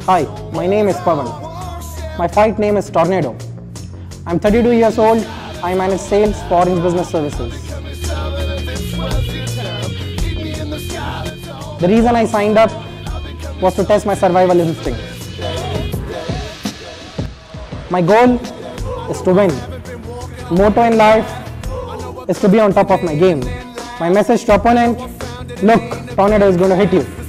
Hi, my name is Pavan. My fight name is Tornado. I'm 32 years old. I manage sales for Orange Business Services. The reason I signed up was to test my survival instinct. My goal is to win. Motto in life is to be on top of my game. My message to opponent: look, Tornado is going to hit you.